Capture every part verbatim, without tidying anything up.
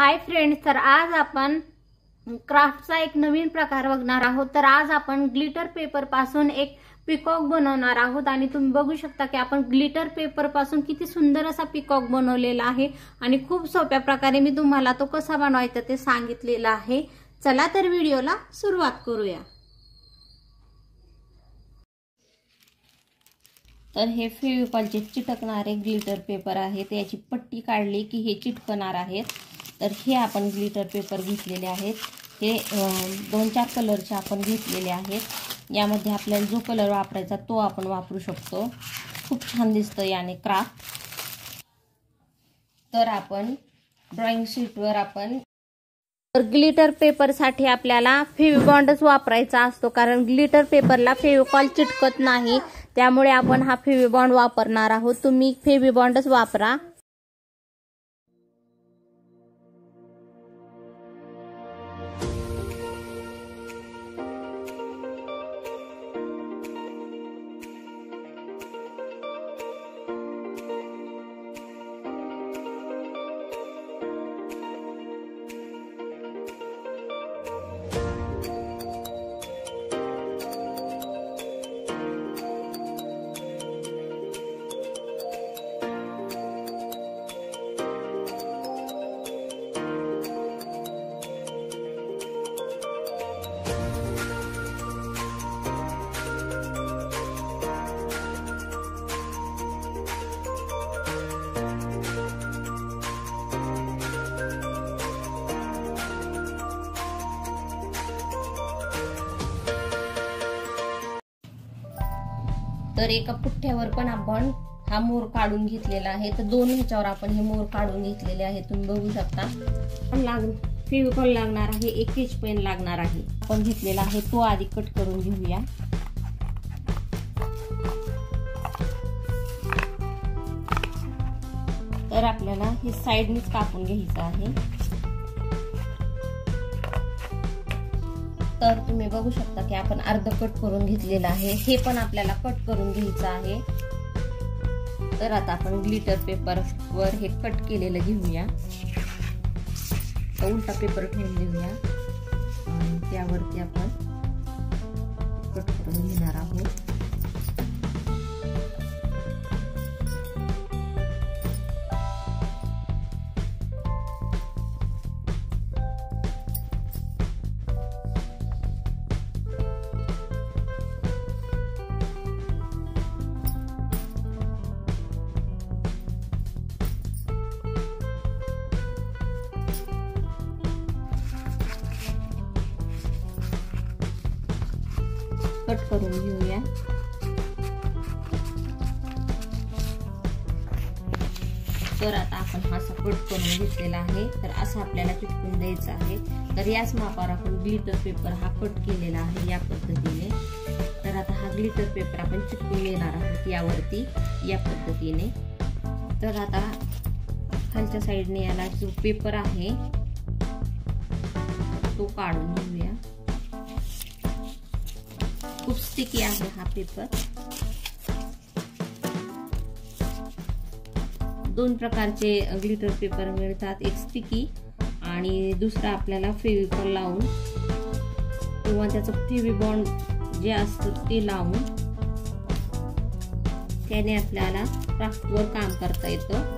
Hi friends, तर आज आपण क्राफ्टचा एक नवीन प्रकार बघणार आहोत। तर आज आपण ग्लिटर पेपर पासून एक पिकॉक बनवणार आहोत आणि तुम्ही बघू शकता की आपण ग्लिटर पेपर पासून किती सुंदर असा पिकॉक बनवलेला आहे आणि खूप सोप्या प्रकारे मी तुम्हाला तो कसा बनवायचा ते सांगितलेलं आहे। चला तर व्हिडिओला सुरुवात करूया। तर हे फेविकॉलचे चिटकणारे ग्लिटर पेपर आहे, त्याची पट्टी काढली की हे चिटकणार आहेत। तर हे आपण ग्लिटर पेपर घेतलेले आहेत, हे दोन चार कलरचे आपण घेतलेले आहेत। यामध्ये आपल्याला जो कलर वापरायचा तो आपण वापरू शकतो। खूप छान दिसतं याने क्राफ्ट। तर आपण ड्रॉइंग शीटवर आपण तर ग्लिटर पेपरसाठी आपल्याला फेविबॉन्डच वापरायचा असतो, कारण ग्लिटर पेपरला फेविकॉल चिटकत नाही, त्यामुळे आपण हा फेविबॉन्ड वापरणार आहोत। तुम्ही फेविबॉन्डच वापरा। तर एका पुठ्ठ्यावर पण आपण हा मोर काढून घेतलेला आहे। तर दोन ह्याच्यावर आपण हे मोर काढून घेतलेले आहे, तुम्ही बघू शकता। पण लाग फेविकॉल लागणार आहे, एक स्केच पेन लागणार आहे, आपण घेतलेला आहे तो आधी कट करून घेऊया। तर आपल्याला हे साइडनीच कापून घ्यायचं आहे। तर तुम्ही बघू शकता की आपण अर्ध कट करून घेतलेला आहे, हे पण आपल्याला कट करून घ्यायचं आहे। तर आता आपण ग्लिटर पेपर वर हे कट केलेलं घेऊया, उलटा पेपर ठेवून देऊया आणि त्यावरती आपण कट करून घेणार आहोत। कट करून घेऊया। तर आता आपण हा असा कट करून घेतलेला आहे, तर असं आपल्याला चिटकून द्यायचं आहे। तर याच मापावर आपण ग्लिटर पेपर हा कट केलेला आहे या पद्धतीने। तर आता हा ग्लिटर पेपर आपण चिटकून घेणार आहोत यावरती या पद्धतीने। तर आता खालच्या साईडने याला जो पेपर आहे तो काढून घेऊया। खूप स्टिकी आहे हा पेपर। दोन प्रकारचे ग्लिटर पेपर मिळतात, एक स्टिकी आणि दुसरा आपल्याला फेविकॉल लावून किंवा त्याचं फेविबॉन्ड जे असतं ते लावून त्याने आपल्याला क्राफ्टवर काम करता येतं।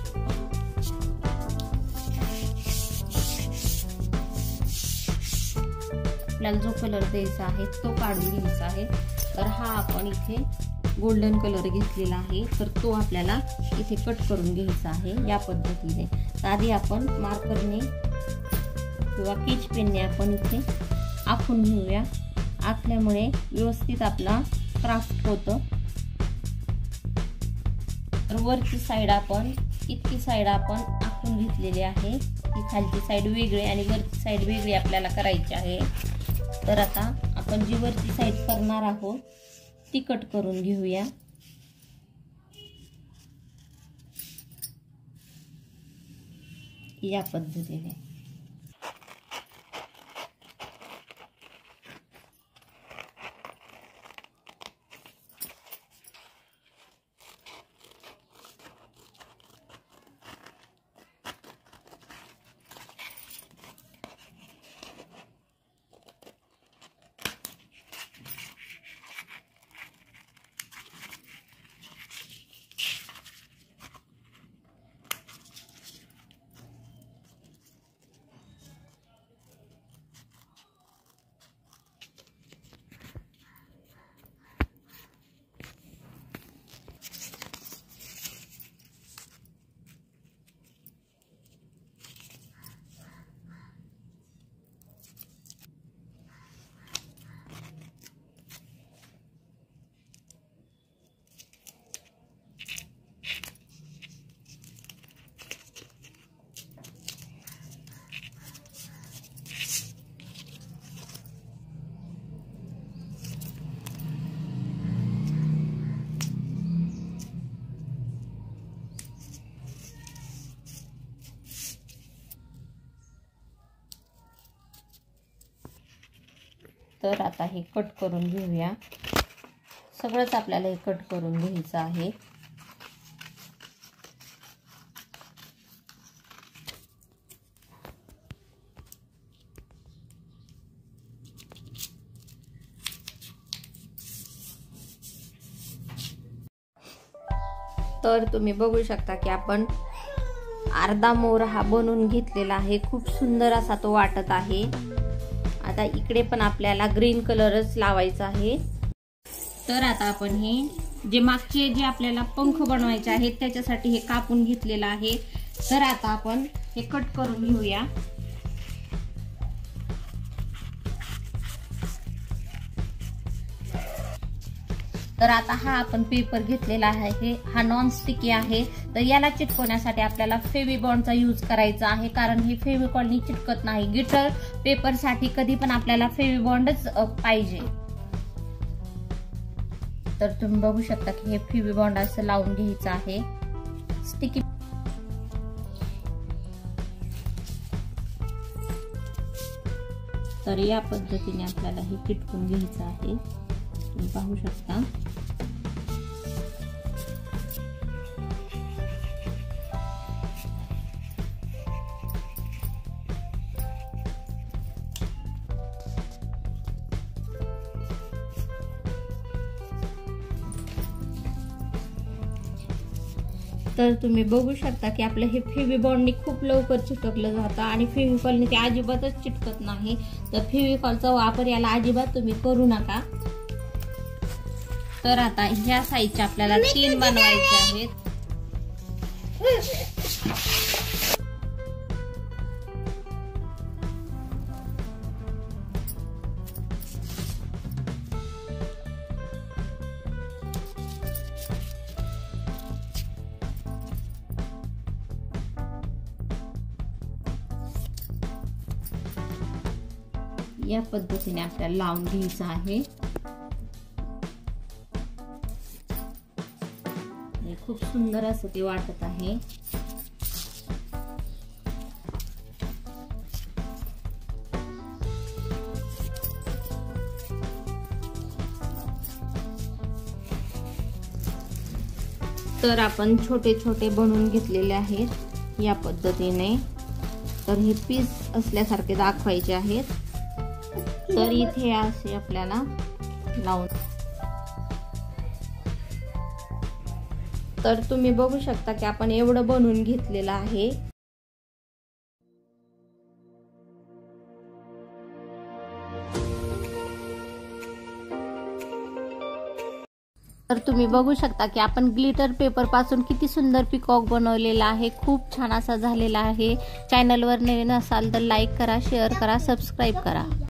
आपल्याला जो कलर द्यायचा आहे तो काढून घ्यायचा आहे। तर हा आपण इथे गोल्डन कलर घेतलेला आहे, तर तो आपल्याला इथे कट करून घ्यायचा आहे या पद्धतीने। तर आधी आपण मार्करने किंवा स्केच पेनने आपण इथे आखून घेऊया। आखल्यामुळे व्यवस्थित आपला क्राफ्ट होतं। तर वरची साइड आपण इतकी साइड आपण आखून घेतलेली आहे, ती खालची साइड वेगळी आणि वरची साइड वेगळी आपल्याला करायची आहे। तर आता आपण जी वरची साइड करणार आहोत ती कट करून घेऊया। या पद्धतीने तर आता हे कट करून घेऊया. सगळंच आपल्याला हे कट करून घ्यायचं आहे. तर तुम्ही बघू शकता की आपण अर्धा मोर हा बनवून घेतलेला आहे. खूप सुंदर असा तो वाटत आहे. आता इकडे पण आपल्याला ग्रीन कलरच लावायचा आहे. तर आता आपण हे जे मागचे जे आपल्याला पंख बनवायचे आहेत त्याच्यासाठी हे कापून घेतलेलं आहे. तर आता आपण हे कट करून घेऊया. तर आता हा आपण पेपर घेतलेला आहे, हा नॉन स्टिकी आहे. तर याला चिटकवण्यासाठी आपल्याला फेविबॉन्डचा यूज करायचा आहे, कारण हे फेविकॉलनी चिटकत नाही. ग्लिटर पेपर साठी कधी पण आपल्याला फेविबॉन्डच पाहिजे. तर तुम्ही बघू शकता की हे फेविबॉन्ड असं लावून घ्यायचं आहे. स्टिकी तर या पद्धतीने आपल्याला हे चिटकून घ्यायचं आहे. तुम्ही पाहू शकता. तर तुम्ही बघू शकता की आपलं हे फेविबॉन्डनी खूप लवकर चिटकलं जातं आणि फेविकॉलने ते अजिबातच चिटकत नाही. तर फेविकॉलचा वापर याला अजिबात तुम्ही करू नका. तर आता ह्या साईजचे आपल्याला तीन बनवायचे आहेत. या पद्धतीने आपल्याला लावून घ्यायचं आहे. खूप सुंदर असं ते वाटत आहे. तर आपण छोटे छोटे बनवून घेतलेले आहेत या पद्धतीने. तर हे पीस असल्यासारखे दाखवायचे आहेत. तर इथे असे आपल्याला लावून. तर तुम्ही बघू शकता की आपण एवढं बनवून घेतलेलं आहे. तर तुम्ही बघू शकता की आपण ग्लिटर पेपर पासून किती सुंदर पिकॉक बनवलेला आहे. खूप छान असा झालेला आहे. चॅनलवर नवीन असाल तर लाईक करा, शेअर करा, सबस्क्राईब करा.